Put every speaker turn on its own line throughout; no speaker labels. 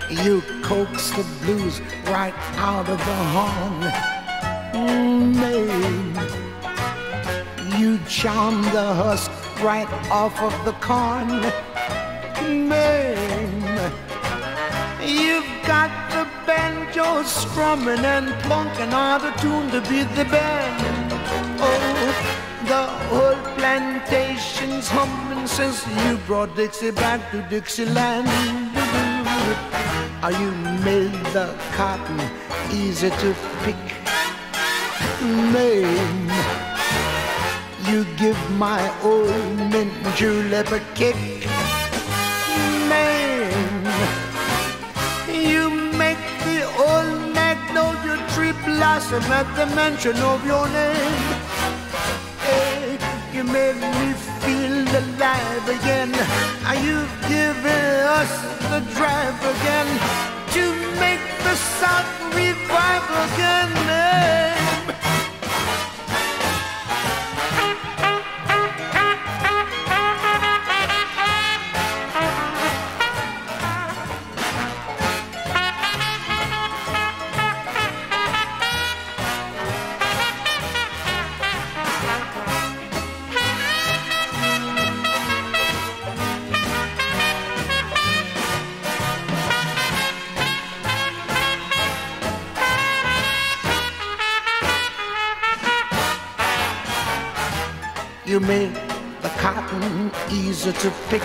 You coax the blues right out of the horn. Maine, you charm the husk right off of the corn. Maine, you've got the banjo strumming and plunking out of tune to beat the band. Oh, the whole plantation's humming since you brought Dixie back to Dixieland. You made the cotton easy to pick. Maine, you give my old mint julep a kick. Maine, you make the old magnolia tree blossom at the mention of your name. Hey, you made me feel alive again. You've given us the drive again to make the South revive again. Hey. You made the cotton easy to pick,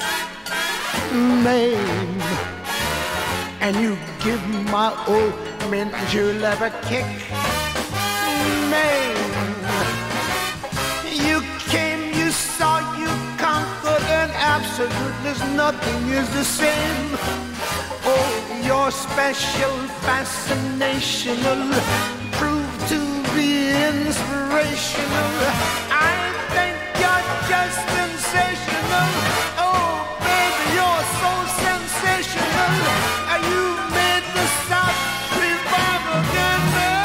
Maine, and you give my old mint julep a kick, Maine. You came, you saw, you conquered, and absolutely nothing is the same. Oh, your special fascinational proved to be inspirational. Just sensational. Oh, baby, you're so sensational. You made the South revive again.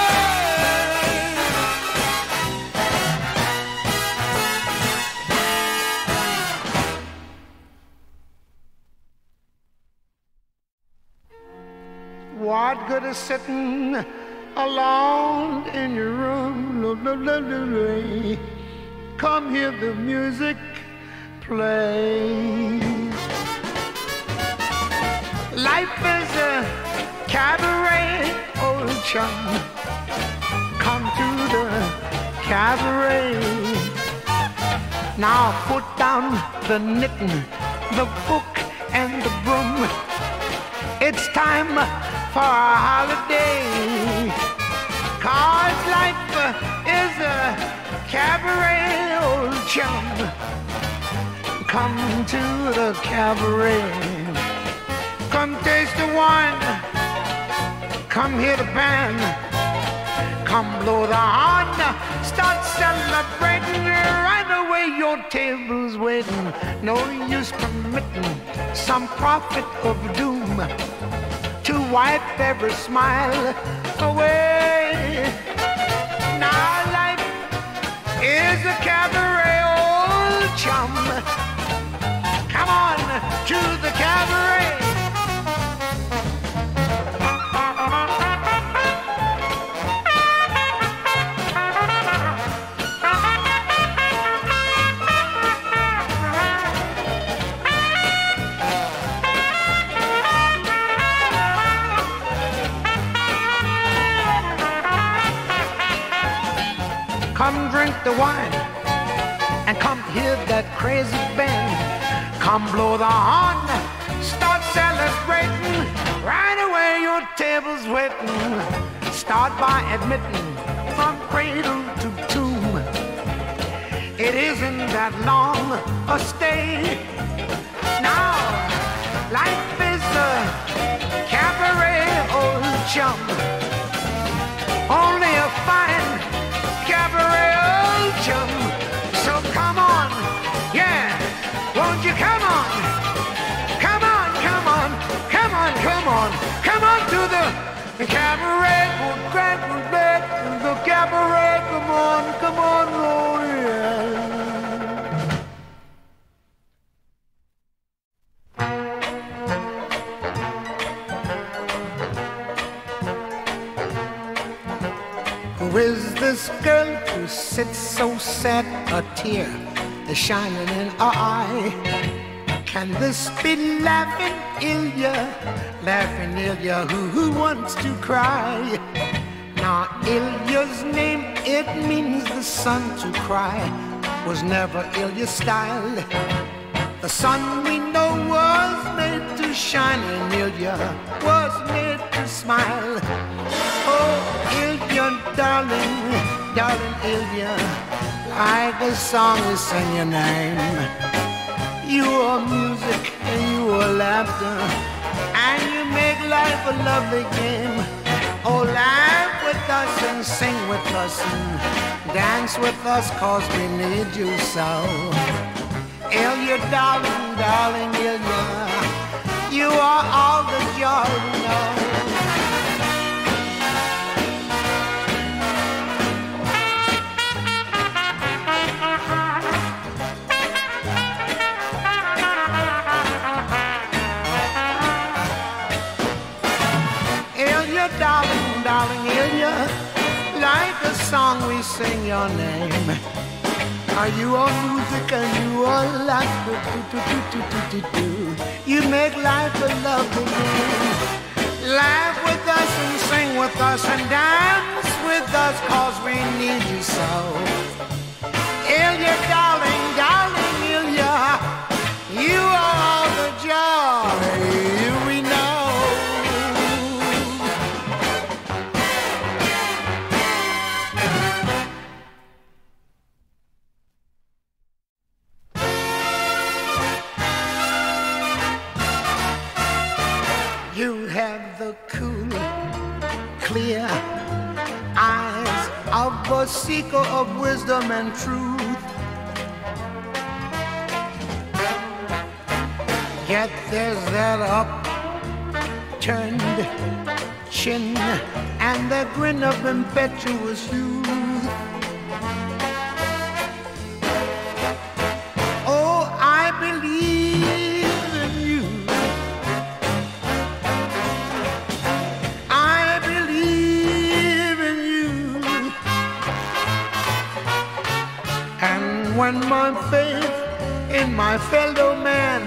What good is sitting alone in your room? Come hear the music play. Life is a cabaret, old chum. Come to the cabaret. Now put down the knitting, the book and the broom. It's time for a holiday. 'Cause life is a cabaret, old chum. Come to the cabaret. Come taste the wine. Come hear the band. Come blow the horn. Start celebrating right away. Your table's waiting. No use permitting some prophet of doom to wipe every smile away. Now life is a cabaret, old chum. Come on to the cabaret. Come drink the wine and come hear that crazy band. Come blow the horn, start celebrating. Right away your table's waiting. Start by admitting from cradle to tomb. It isn't that long a stay. Now life is a cabaret, old chum. Only a fine cabaret, old chum. So come on, yeah, won't you come on? Come on, come on, come on, come on. Come on to the cabaret, the cabaret, come on, oh yeah. is this girl who sits so sad, a tear is shining in her eye? Can this be laughing Ilya? Laughing Ilya who wants to cry? Now Ilya's name, it means the sun to cry, was never Ilya's style. The sun we know was made to shine, and Ilya was made to smile. Oh, Ilya, darling, darling Ilya, like a song we sing your name. You are music and you are laughter, and you make life a lovely game. Oh, laugh with us and sing with us and dance with us, 'cause we need you so. Ilya, darling, darling Ilya, you are all the joy we know. Ilya, darling, darling Ilya, like a song we sing your name. Are you all music and you all laughter? You make life a lovely game. Laugh with us and sing with us and dance with us, 'cause we need you so. Ilya, darling, darling Ilya, you are all the joy we know. You have the cool, clear eyes of a seeker of wisdom and truth. Yet there's that upturned chin and the grin of impetuous youth. Oh, I believe in you. I believe in you. And when my faith in my fellow man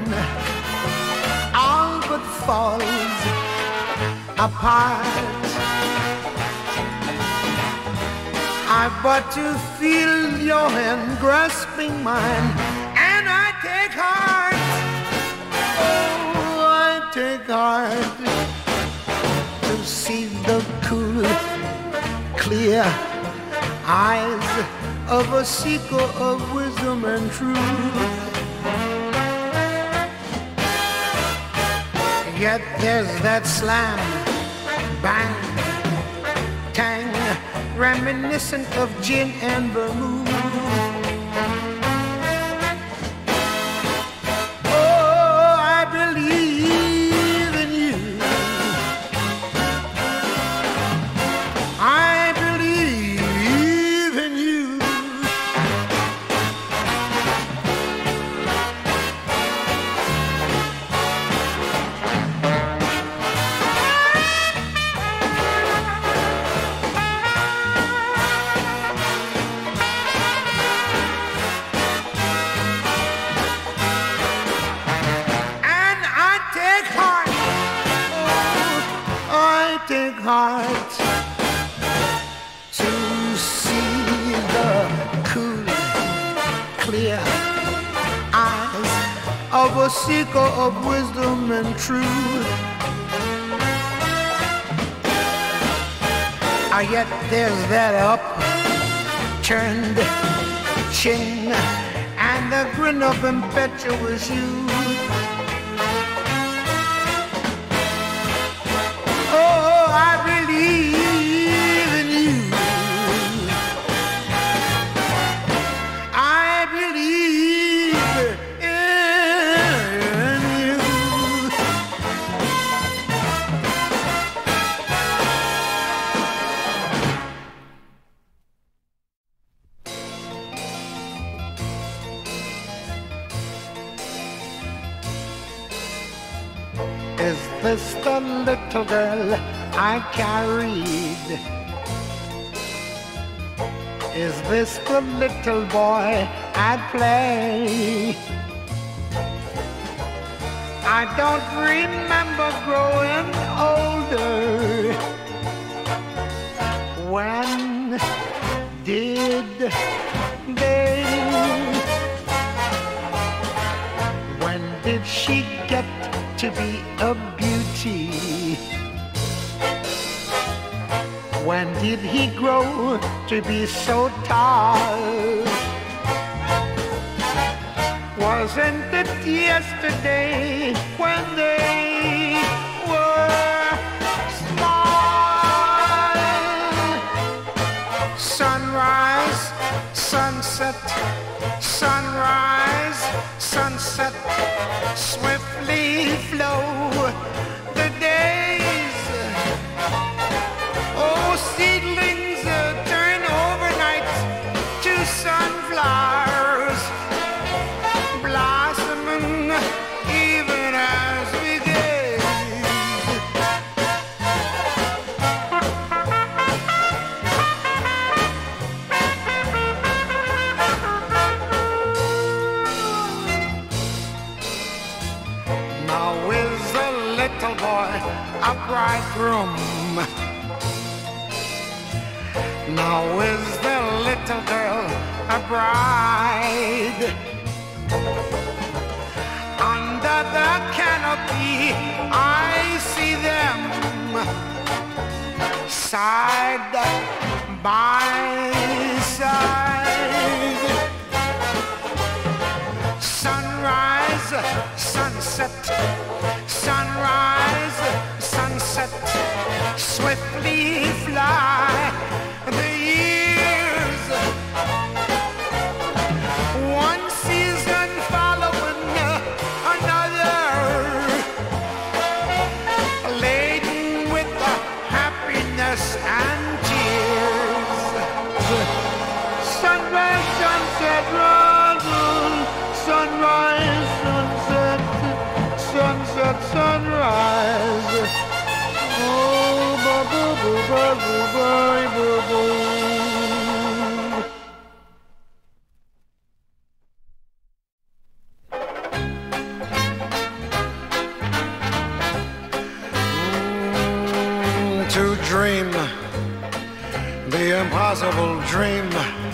all but falls apart, I've but to feel your hand grasping mine, and I take heart. Oh, I take heart to see the cool, clear eyes of a seeker of wisdom and truth. Yet there's that slam, bang, tang, reminiscent of gin and vermouth. Oh, I believe in you. I believe in you. Take heart to see the cool, clear eyes of a seeker of wisdom and truth. Yet there's that upturned chin and the grin of impetuous youth. I believe in you. I believe in you. Is this the little girl I carried Is this the little boy at play? I don't remember growing older. When did they? When did she get to be a beauty? When did he grow to be so tall? Wasn't it yesterday when they were small? Sunrise, sunset, sunrise, sunset, swiftly flow the days. Oh, seedlings turn overnight to sunflowers, blossoming even as we gaze. Now is the little boy a bridegroom? Now is the little girl a bride? Under the canopy I see them side by side. Sunrise, sunset, sunrise, sunset, swiftly fly the years. One season following another, laden with happiness and tears. Sunrise, sunset, sunrise, sunset, sunset, sunrise. Oh, boo, boo, boo, boo, boo, boo, boo. To dream the impossible dream,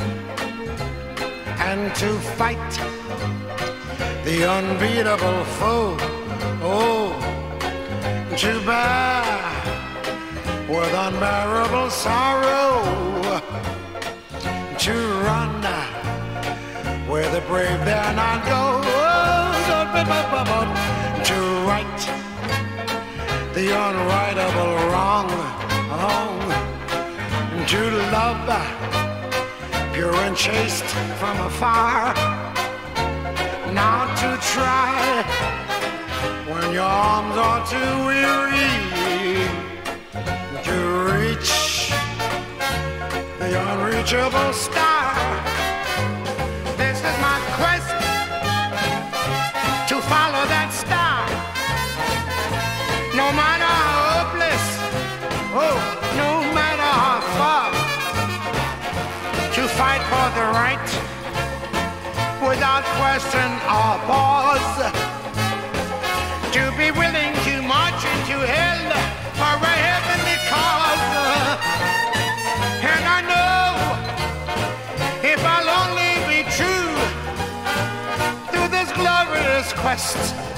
and to fight the unbeatable foe. Oh, to bear with unbearable sorrow, to run where the brave dare not go. To right the unrightable wrong, to love pure and chaste from afar. Now to try when your arms are too weary to reach the unreachable star. This is my quest to follow that star. No matter how hopeless, oh, no matter how far, to fight for the right without question or pause, to be willing to march into hell for a heavenly cause. And I know if I'll only be true to this glorious quest,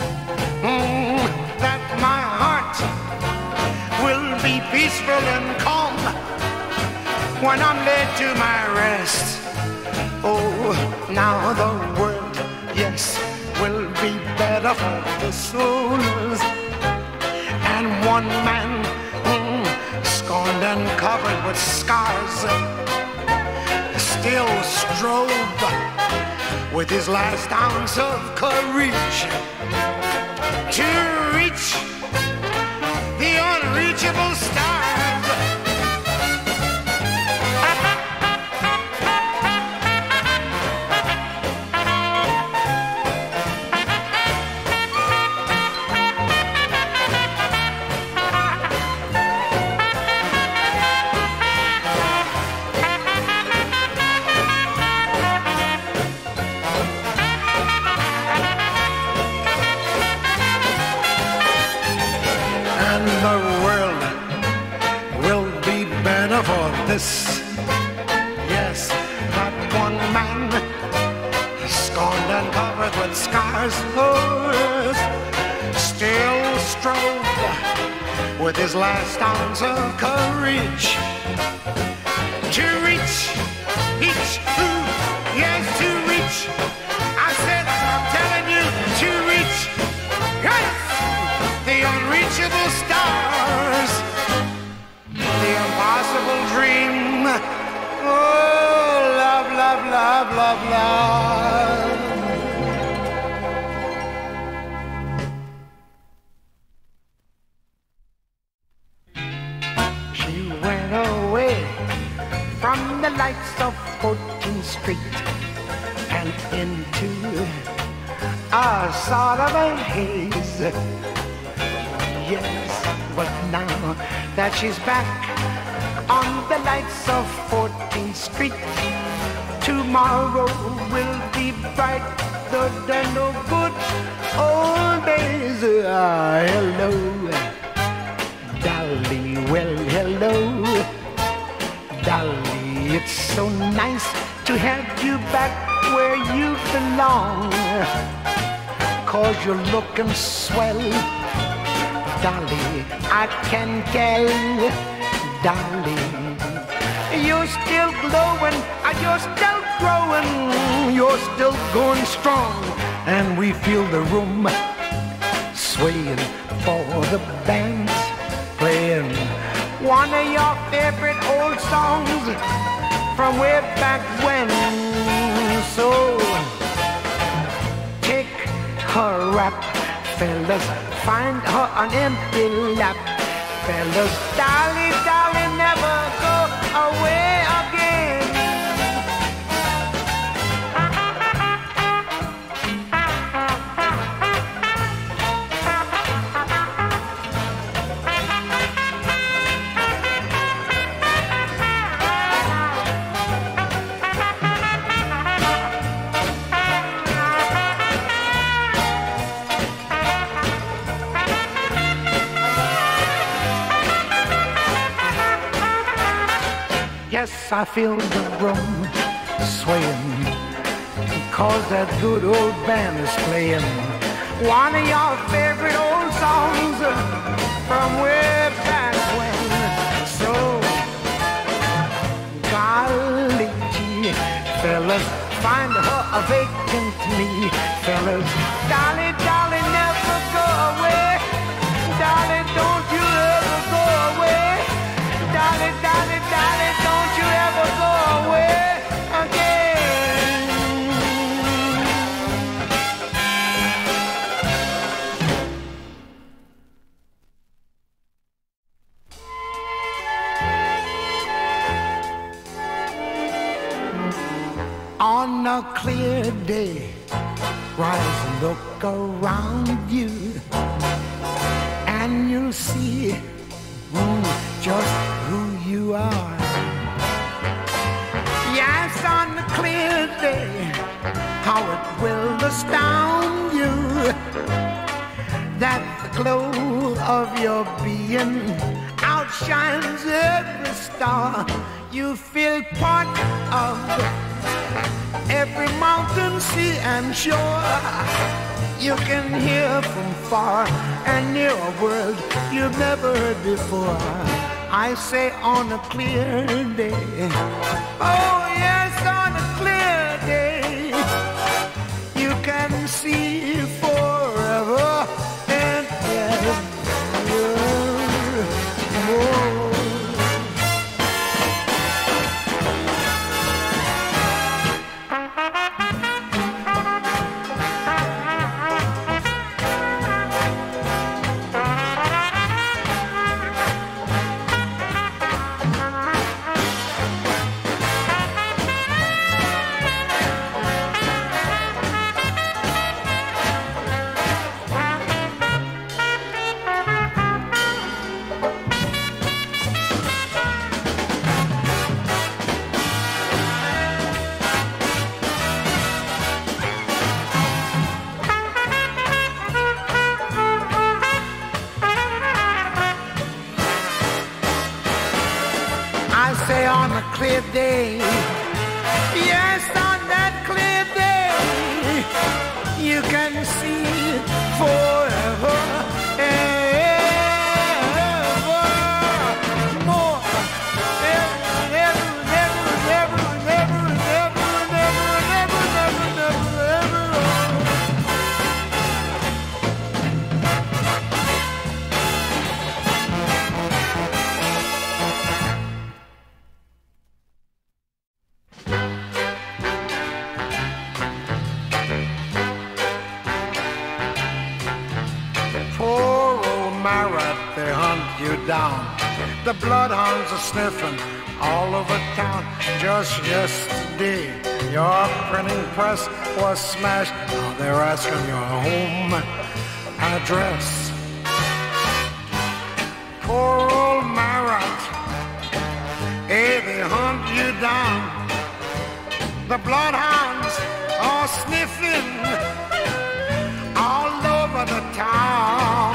that my heart will be peaceful and calm when I'm laid to my rest. Oh, now the world, yes, will be better for the souls. And one man, scorned and covered with scars, still strove with his last ounce of courage to reach the unreachable stars. the world will be better for this. Yes, that one man, scorned and covered with scars, oh, still strove with his last ounce of courage to reach each who, yes, to reach. I said, I'm telling you, to reach, yes, the unreachable stars, the impossible dream. Oh, love, love, love, love, love. She went away from the lights of 14th Street and into a sort of a haze. Yes, but now that she's back on the lights of 14th Street, tomorrow will be brighter than the good old days. Hello, Dolly, well, hello, Dolly, it's so nice to have you back where you belong, 'cause you're looking swell, Dolly, I can tell, Dolly, you're still glowing, you're still growing, you're still going strong, and we feel the room swaying for the band's playing one of your favorite old songs from way back when. So take her rap, fellas, find her an empty lap, fellas, Dolly, Dolly, never go away again. Yes, I feel the room swaying, 'cause that good old band is playing one of your favorite old songs from way back when. So, golly gee, fellas, find her a vacant knee, fellas, Dolly, Dolly, never go away, Dolly, don't you ever go away, Dolly, Dolly, Dolly, don't you ever go away again. On a clear day, rise and look around you, and you'll see just who you are. Yes, on a clear day, how it will astound you that the glow of your being outshines every star. You feel part of every mountain, sea, and shore. You can hear from far and near a world you've never heard before. I say on a clear day, oh yes, on a clear day, you can see forever and ever more. say on a clear day, yes, on that clear day, you can see forever more. They hunt you down. The bloodhounds are sniffing all over town. Just yesterday, your printing press was smashed. Now they're asking your home address. Poor old Marat, hey, they hunt you down. The bloodhounds are sniffing all over the town.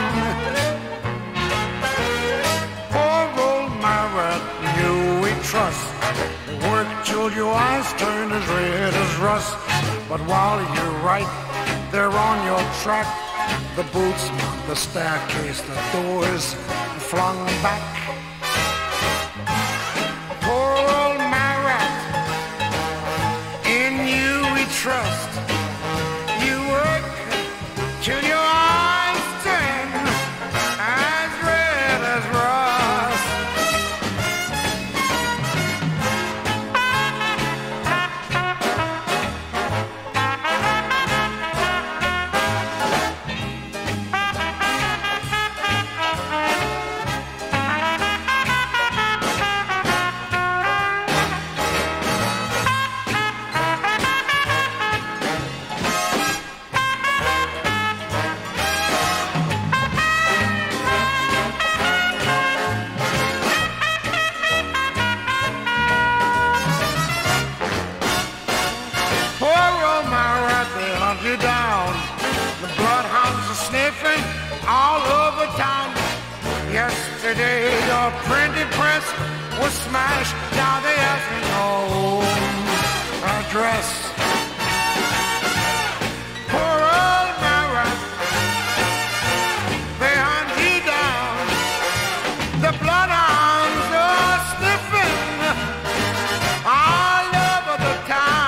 Trust. Work till your eyes turn as red as rust. But while you're right there on your track, the boots mount the staircase, the doors flung back. Poor old Marat, in you we trust. You work till your eyes turn as red as rust. You down. The bloodhounds are sniffing all over town. Yesterday your printing press was smashed. Now they ask me home address. Poor old Marat, they hunt you down. The bloodhounds are sniffing all over the town.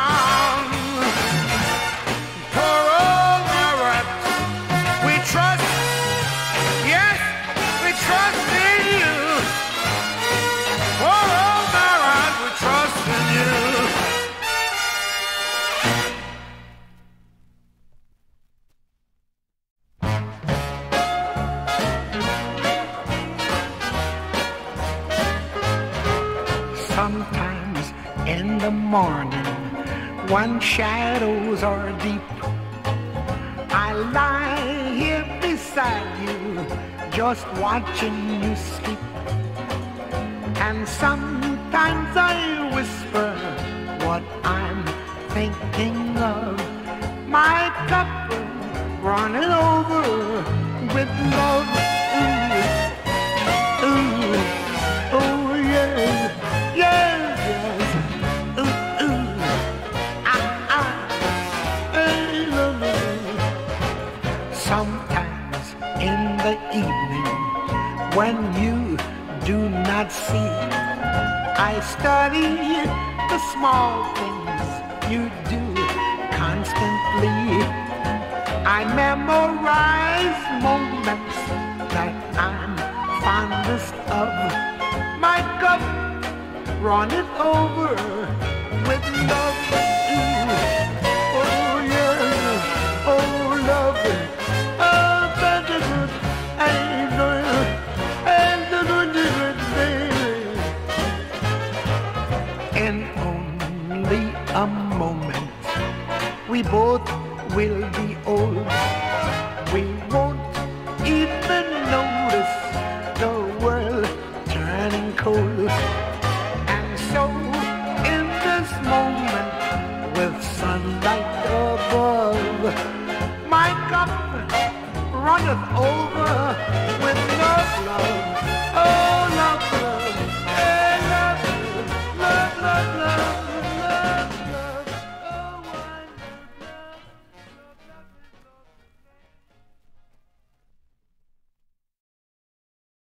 Sometimes in the morning, when shadows are deep, I lie here beside you, just watching you sleep. And sometimes I whisper what I'm thinking of. My cup running over with love. Ooh, ooh, oh yeah. Yes, yes, ooh, ooh, hey, love. Sometimes in the evening, when you do not see, I study the small things you do constantly. I memorize moments that I'm fondest of. My cup running over with love. Ooh, oh yeah, oh love. In only a moment, we both will be old. We won't even notice the world turning cold. So in this moment, with sunlight above, my cup runneth over with